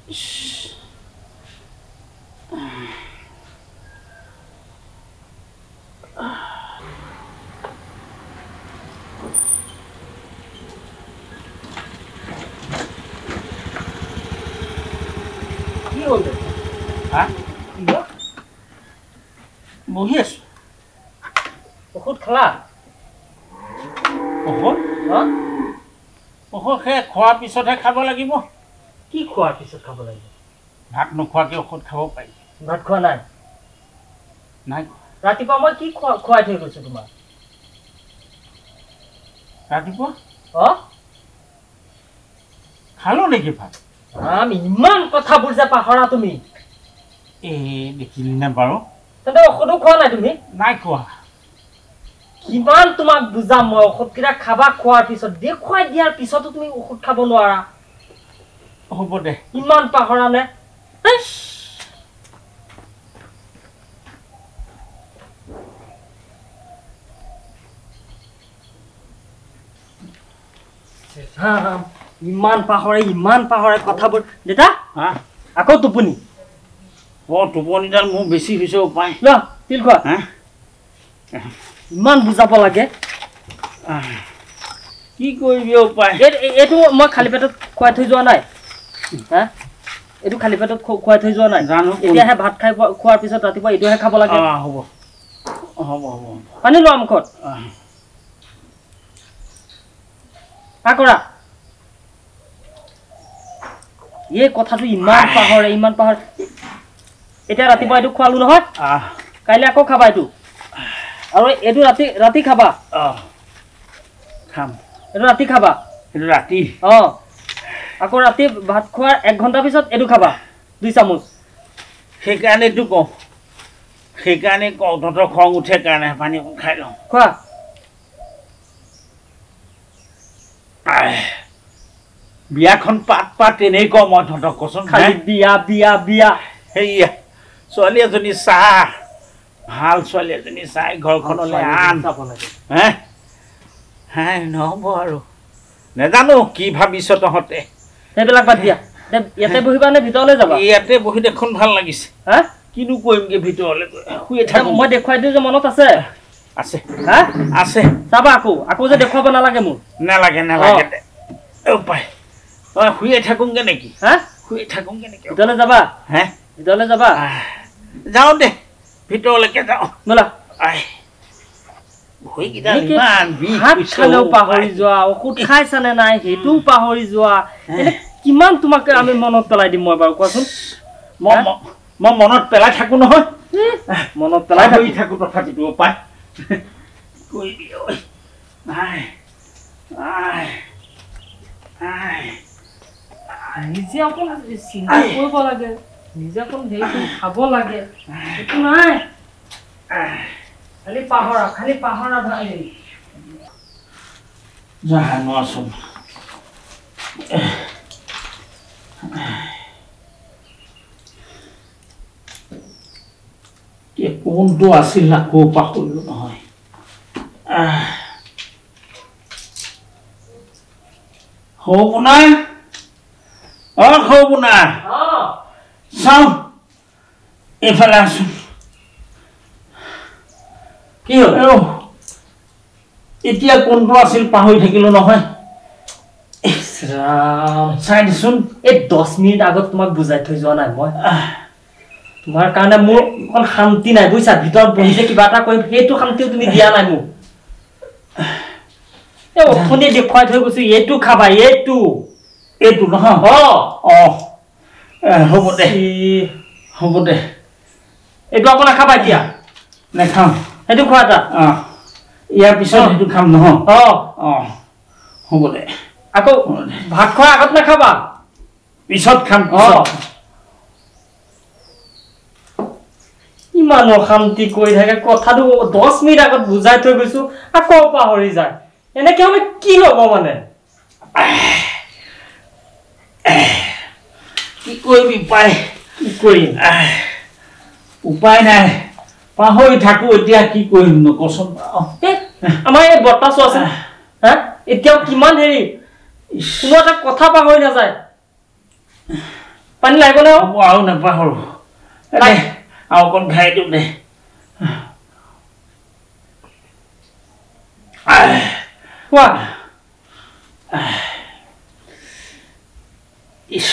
বহি আছো ঔষধ খালা ঔষধ ঔষধ খোৱাৰ পিছতহে খাব লাগিব কি খোৱাৰ পিছত খাব লাগিব ভাত নোখোৱাকৈ ঔষধ খাব পাৰি ভাত খোৱা নাই নাই ৰাতিপুৱা মই কি খুৱাই থৈ গৈছো তোমাক ৰাতিপুৱা খালো নেকি ভাত আমি ইমান কথাবোৰ যে পাহৰা তুমি দেখিলি নে বাৰু তেন্তে ঔষধো খোৱা নাই তুমি নাই খোৱা কিমান তোমাক বুজাম মই ঔষধকেইটা খাবা খোৱাৰ পিছত দেখুৱাই দিয়াৰ পিছতো তুমি ঔষধ খাব নোৱাৰা হ'ব দে ইমান পাহৰা নে ইমান পাহৰে কথাবোৰ দেতা আকৌ টোপনি টোপনিডাল মোৰ বেছি হৈছে উপায় ল তিল খোৱা ইমান বুজাব লাগে কি কৰিবি উপায় এইটো মই খালী পেটত খুৱাই থৈ যোৱা নাই এইটো খালী পেটত খুৱাই থৈ যোৱা নাই জানো এতিয়াহে ভাত খাই খোৱাৰ পিছত ৰাতিপুৱা এইটোহে খাব লাগে হ'ব হ'ব হ'ব পানী লোৱা মুখত কৰা এই কথাটো ইমান পাহৰে এতিয়া ৰাতিপুৱা এইটো খোৱালো নহয় কাইলৈ আকৌ খাবা এইটো আৰু এইটো ৰাতি খাবা খাম এইটো ৰাতি খাবা এইটো ৰাতি আকৌ ৰাতি ভাত খোৱাৰ 1 ঘণ্টা পিছত এইটো খাবা 2 চামুচ সেইকাৰণেতো কওঁ তহঁতৰ খং উঠে কাৰণে পানী অকণ খাই লওঁ খোৱা বিয়াখন পাত এনেই কওঁ মই তহঁতক কচোন খালি বিয়া সেয়া ছোৱালী এজনী চাহ ভাল ছোৱালী এজনী চাই ঘৰখনলৈ আন চাব লাগে নহ'ব আৰু নেজানো কি ভাবিছ তহঁতে সেইবিলাক বাদ দিয়া ইয়াতে বহিবা নে ভিতৰলৈ যাবা ইয়াতে বহি দেখোন ভাল লাগিছে কিনো কৰিমগে ভিতৰলৈ শুই থাকোঁ মই দেখুৱাই দিওঁ যে মনত আছে আছে চাবা আকৌ যে দেখুৱাব নালাগে মোৰ নালাগে উপায় শুয়ে থাকোঁগে নেকি ভিতৰলৈ যাবা যাওঁ দে ভিতৰলৈকে যাওঁ ব'লা পাহৰি যোৱা ঔষধ খাইছানে নাই সেইটোও পাহৰি যোৱা কিমান তোমাক আমি মনত পেলাই দিম মই বাৰু কোৱাচোন মই মনত পেলাই থাকো নহয় মনত পেলাই থাকো তথাপিতো উপায় নিজে অকণ চিন্তা কৰিব লাগে নিজে অকণ হেৰি খাব লাগে একো নাই খালি পাহৰা ভাই জানো আছোন কোনটো আছিল আকৌ পাহৰিলো নহয় সৌপুনা সৌপুনা চাওঁ এইফালে আছোন কি হ'ল এতিয়া কোনটো আছিল পাহৰি থাকিলো নহয় চাই দিছোন এই 10 মিনিট আগত তোমাক বুজাই থৈ যোৱা নাই মই তোমাৰ কাৰণে মোৰ অকণ শান্তি নাই বুজিছা ভিতৰত বহি যে কিবা এটা কৰিম সেইটো শান্তিও তুমি দিয়া নাই মোক অথনি দেখুৱাই থৈ গৈছো এইটো খাবা এইটো নহয় হ'ব দে এইটো আকৌ নাখাবা এতিয়া নেখাওঁ সেইটো খোৱা এটা ইয়াৰ পিছত সেইটো খাম নহয় হ'ব দে আকৌ ভাত খোৱাৰ আগত নাখাবা পিছত খাম ইমান অশান্তি কৰি থাকে কথাটো 10 মিনিট আগত বুজাই থৈ গৈছো আকৌ পাহৰি যায় এনেকে আমি কি ল'ব মানে কি কৰিবি কি কৰিম উপায় নাই পাহৰি থাকো এতিয়া কি কৰিম নকচোন আমাৰ এই বৰ্তা চোৱাচোন এতিয়াও কিমান হেৰি কোনো এটা কথা পাহৰি নাযায় পানী লাগিব ন আৰু নাপাহৰো আৰু অকণ খাই দিওঁ দে কোৱা ইছ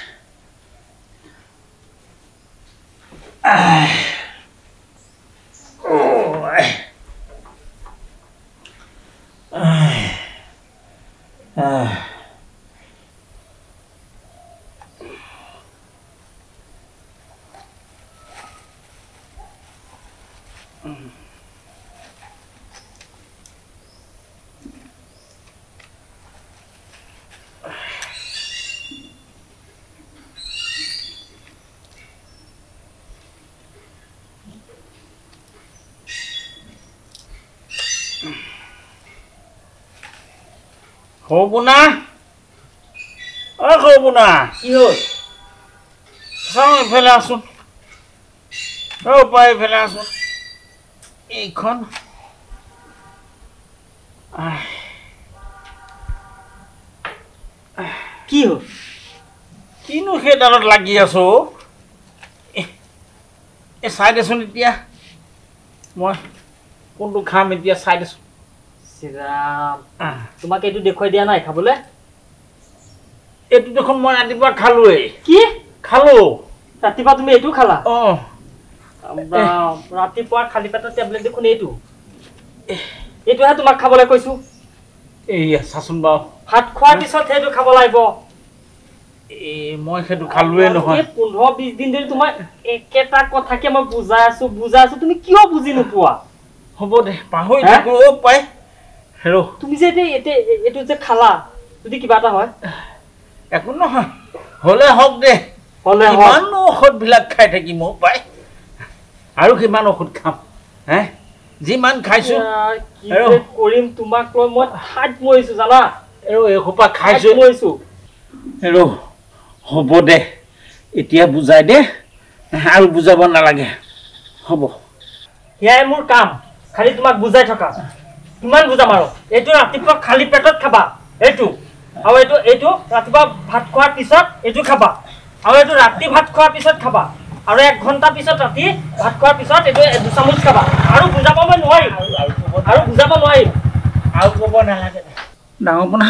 সৌপুনা সৌপুনা কি হ'ল চাওঁ এইফালে আছোন পাই এইফালে আছোন এইখন কি হ'ল কিনো সেইডালত লাগি আছো এই চাই দেচোন এতিয়া মই কোনটো খাম এতিয়া চাই দেচোন শ্ৰীৰাম তোমাক এইটো দেখুৱাই দিয়া নাই খাবলৈ এইটো দেখোন মই ৰাতিপুৱা খালোৱেই কি খালো ৰাতিপুৱা তুমি এইটো খালা অঁ ৰাতিপুৱা খালী পেটৰ টেবলেট দেখোন এইটোহে তোমাক খাবলৈ কৈছো এইয়া চাচোন বাৰু ভাত খোৱাৰ পিছত সেইটো খাব লাগিব মই সেইটো খালোৱেই নহয় 15-20 দিন ধৰি তোমাৰ একেটা কথাকে মই বুজাই আছো তুমি কিয় বুজি নোপোৱা হ'ব দে পাহৰি থাকো পাই হেৰ তুমি যে এইটো যে খালা যদি কিবা এটা হয় একো নহয় হ'লে হওক দে কিমান ঔষধবিলাক খাই থাকিম পাই আৰু কিমান ঔষধ খাম হে যিমান খাইছো কি যে কৰিম তোমাক লৈ মই ঠাইত মৰিছো জানা এসোপা খাইছো মৰিছো হেৰ হ'ব দে এতিয়া বুজাই দে আৰু বুজাব নালাগে হ'ব সেয়াই মোৰ কাম খালি তোমাক বুজাই থকা কিমান বুজাম আৰু এইটো ৰাতিপুৱা খালী পেটত খাবা এইটো আৰু এইটো ৰাতিপুৱা ভাত খোৱাৰ পিছত এইটো খাবা আৰু এইটো ৰাতি ভাত খোৱাৰ পিছত খাবা আৰু 1 ঘণ্টা পিছত ৰাতি ভাত খোৱাৰ পিছত এইটো 2 চামুচ খাবা আৰু বুজাব মই নোৱাৰিম আৰু বুজাব নোৱাৰিম আৰু ক'ব নালাগে ডাঙৰপোনা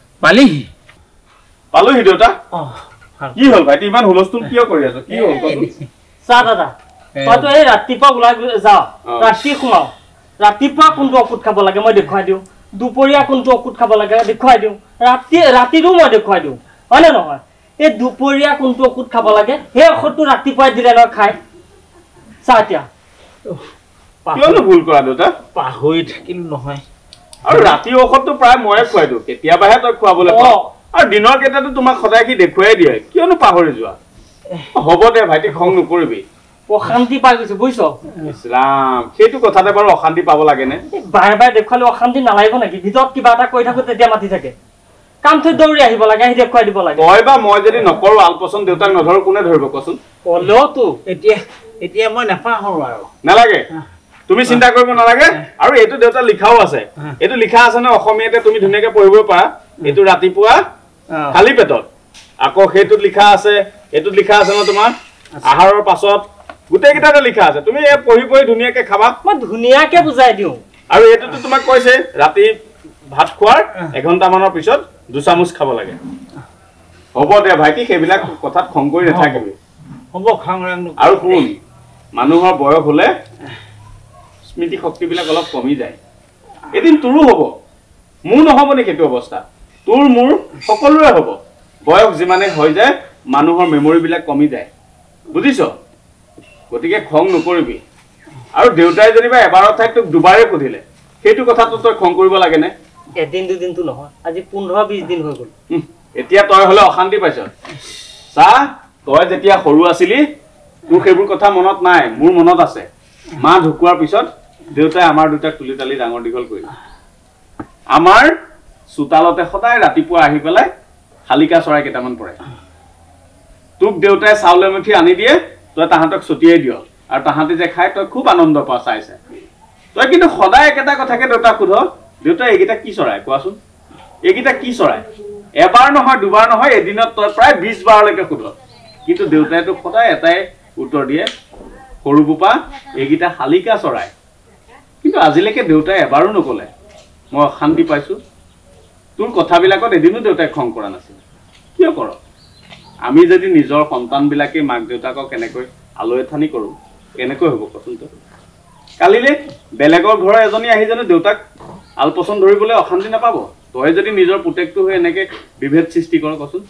পালোহি দেউতা কি হ'ল ভাইটি ইমান হুলস্থুল কিয় কৰি আছ কি হ'ল চা দাদা তইতো এই ৰাতিপুৱা ওলাই যাওঁ ৰাতি সোমাও ৰাতিপুৱা কোনটো ঔষধ খাব লাগে মই দেখুৱাই দিওঁ দুপৰীয়া কোনটো ঔষধ খাব লাগে দেখুৱাই দিওঁ ৰাতিটো মই দেখুৱাই দিওঁ হয় নে নহয় এই দুপৰীয়া কোনটো ঔষধ খাব লাগে সেই ঔষধটো ৰাতিপুৱাই দিলে নহয় খাই চা এতিয়া কিয়নো ভুল কৰা দেউতা পাহৰি থাকিলো নহয় আৰু ৰাতি ঔষধটো প্ৰায় ময়ে খুৱাই দিওঁ কেতিয়াবাহে তই খুৱাবলৈ পাওঁ আৰু দিনৰ কেইটাতো তোমাক সদায় কি দেখুৱাই দিয়ে কিয়নো পাহৰি যোৱা হ'ব দে ভাইটি খং নকৰিবি অশান্তি পাই গৈছো বুজিছ ইছৰাম সেইটো কথাতে বাৰু অশান্তি পাব লাগেনে বাৰে বাৰে দেখুৱালে অশান্তি নালাগিব নেকি ভিতৰত কিবা এটা কৰি থাকো তেতিয়া মাতি থাকে কাম থৈ দৌৰি আহিব লাগে আহি দেখুৱাই দিব লাগে তই বা মই যদি নকৰো আলপচন দেউতাক নধৰো কোনে ধৰিব কচোন হ'লেওতো এতিয়া মই নাপাহৰো আৰু নালাগে তুমি চিন্তা কৰিব নালাগে আৰু এইটো দেউতা লিখাও আছে এইটো লিখা আছে ন অসমীয়াতে তুমি ধুনীয়াকে পঢ়িব পাৰা এইটো ৰাতিপুৱা খালী পেটত আকৌ সেইটোত লিখা আছে এইটোত লিখা আছে ন তোমাৰ আহাৰৰ পাছত গোটেই কেইটাতে লিখা আছে তুমি পঢ়ি ধুনীয়াকে খাবা মই ধুনীয়াকে বুজাই দিওঁ আৰু এইটোতো তোমাক কৈছে ৰাতি ভাত খোৱাৰ 1 ঘণ্টামানৰ পিছত 2 চামুচ খাব লাগে হ'ব দে ভাইটি সেইবিলাক কথাত খং কৰি নাথাকিবি হ'ব খং আৰু শুন মানুহৰ বয়স হলে স্মৃতি শক্তিবিলাক অলপ কমি যায় এদিন তোৰো হ'ব মোৰ নহ'ব নেকি সেইটো অৱস্থা তোৰ মোৰ সকলোৰে হ'ব বয়স যিমানে হৈ যায় মানুহৰ মেমৰিবিলাক কমি যায় বুজিছ গতিকে খং নকৰিবি আৰু দেউতাই যেনিবা এবাৰৰ ঠাইত তোক দুবাৰে সুধিলে সেইটো কথাটো তই খং কৰিব লাগেনে এদিন দুদিনটো নহয় আজি 15-20 দিন হৈ গ'ল এতিয়া তই হলে অশান্তি পাইছ চা তই যেতিয়া সৰু আছিলি তোৰ সেইবোৰ কথা মনত নাই মোৰ মনত আছে মা ঢুকুৱাৰ পিছত দেউতাই আমাৰ দুটাক তুলি তালি ডাঙৰ দীঘল কৰিলে আমাৰ চোতালতে সদায় ৰাতিপুৱা আহি পেলাই শালিকা চৰাই কেইটামান পৰে তোক দেউতাই চাউল এমুঠি আনি দিয়ে তই তাহাঁতক ছটিয়াই দিয় আৰু তাহাঁতি যে খাই তই খুব আনন্দ পা চাইছে তই কিন্তু সদায় একেটা কথাকে দেউতাক সোধ দেউতা এইকেইটা কি চৰাই কোৱাচোন এইকেইটা কি চৰাই এবাৰ নহয় দুবাৰ নহয় এদিনত তই প্ৰায় 20 বাৰলৈকে সোধ কিন্তু দেউতাইতো সদায় এটাই উত্তৰ দিয়ে সৰু বোপা এইকেইটা শালিকা চৰাই কিন্তু আজিলৈকে দেউতাই এবাৰো নকলে মই অশান্তি পাইছো তোৰ কথাবিলাকত এদিনো দেউতাই খং কৰা নাছিল কিয় কৰ আমি যদি নিজৰ সন্তানবিলাকে মাক দেউতাকক কেনেকৈ আলৈথানি কৰোঁ কেনেকৈ হ'ব কচোন তই কালিলে বেলেগৰ ঘৰৰ এজনী আহি জানো দেউতাক আলপচন ধৰিবলৈ অশান্তি নাপাব তই যদি নিজৰ পুতেকটো হৈ এনেকৈ বিভেদ সৃষ্টি কৰ কচোন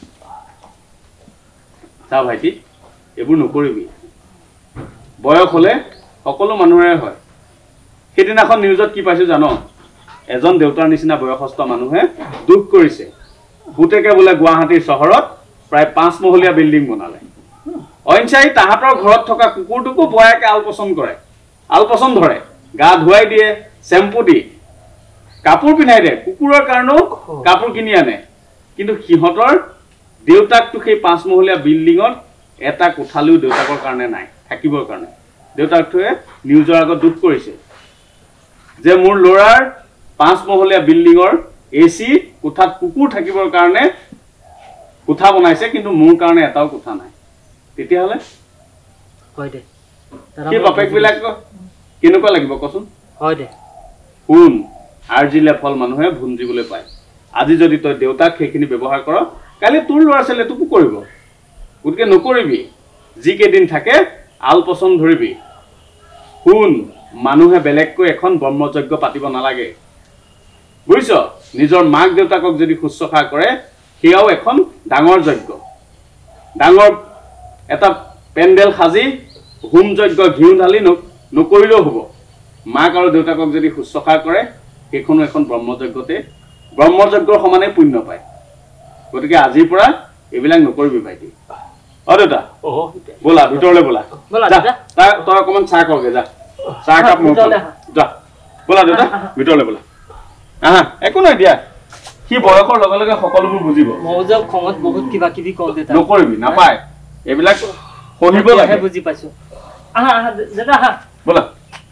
চা ভাইটি এইবোৰ নকৰিবি বয়স হ'লে সকলো মানুহৰে হয় সেইদিনাখন নিউজত কি পাইছো জানো এজন দেউতাৰ নিচিনা বয়সস্থ মানুহে দুখ কৰিছে পুতেকে বোলে গুৱাহাটীৰ চহৰত প্ৰায় 5 মহলীয়া বিল্ডিং বনালে অইনচাই তাহাঁতৰ ঘৰত থকা কুকুৰটোকো বয়াকে আলপচন ধৰে গা ধুৱাই দিয়ে চেম্পু দি কাপোৰ পিন্ধাই দিয়ে কুকুৰৰ কাৰণেও কাপোৰ কিনি আনে কিন্তু সিহঁতৰ দেউতাকটো সেই 5 মহলীয়া বিল্ডিঙত এটা কোঠালিও দেউতাকৰ কাৰণে নাই থাকিবৰ কাৰণে দেউতাকটোৱে নিউজৰ আগত দুখ কৰিছে যে মোৰ ল'ৰাৰ 5 মহলীয়া বিল্ডিঙৰ এচি কোঠাত কুকুৰ থাকিবৰ কাৰণে কোঠা বনাইছে কিন্তু মোৰ কাৰণে এটাও কোঠা নাই তেতিয়াহলে হয় দে কি বাপেকবিলাক কেনেকুৱা লাগিব কচোন হয় দে শুন আৰ্জিলে ফল মানুহে ভুঞ্জিবলৈ পায় আজি যদি তই দেউতাক সেইখিনি ব্যৱহাৰ কৰ কালি তোৰ ল'ৰা ছোৱালীয়ে তোকো কৰিব গতিকে নকৰিবি যিকেইদিন থাকে আলপচন ধৰিবি শুন মানুহে বেলেগকৈ এখন ব্ৰহ্মযজ্ঞ পাতিব নালাগে বুজিছ নিজৰ মাক দেউতাকক যদি শুশ্ৰূষা কৰে সেয়াও এখন ডাঙৰ যজ্ঞ ডাঙৰ এটা পেণ্ডেল সাজি হোম যজ্ঞ ঘিউ ঢালি নকৰিলেও হ'ব মাক আৰু দেউতাকক যদি শুশ্ৰূষা কৰে সেইখনো এখন ব্ৰহ্মযজ্ঞৰ সমানে পুণ্য পায় গতিকে আজিৰ পৰা এইবিলাক নকৰিবি ভাইটি দেউতা ব'লা ভিতৰলৈ ব'লা তই অকণমান চাহ কৰগে যা চাহ কাপ যা ব'লা দেউতা ভিতৰলৈ ব'লা আহা একো নাই দিয়া সি বয়সৰ লগে লগে সকলোবোৰ বুজিব মৌজক খঙত বহুত কিবা কিবি কওঁ দেউতা নকৰিবি নাপায় এইবিলাক সহিব লাগে বুজি পাইছো আহা দেউতা আহা ব'লা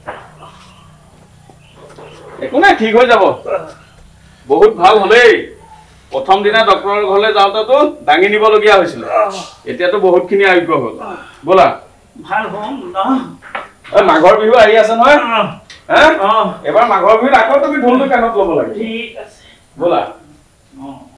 একো নাই ঠিক হৈ যাব বহুত ভাল হ'লেই প্ৰথম দিনা ডক্টৰৰ ঘৰলৈ যাওঁতেতো দাঙি নিবলগীয়া হৈছিল এতিয়াতো বহুতখিনি আৰোগ্য হ'ল ব'লা ভাল হ'ম মাঘৰ বিহু আহি আছে নহয় এবাৰ মাঘৰ বিহুত আকৌ তুমি ঢোলটো কাণত ল'ব লাগে ঠিক আছে ব'লা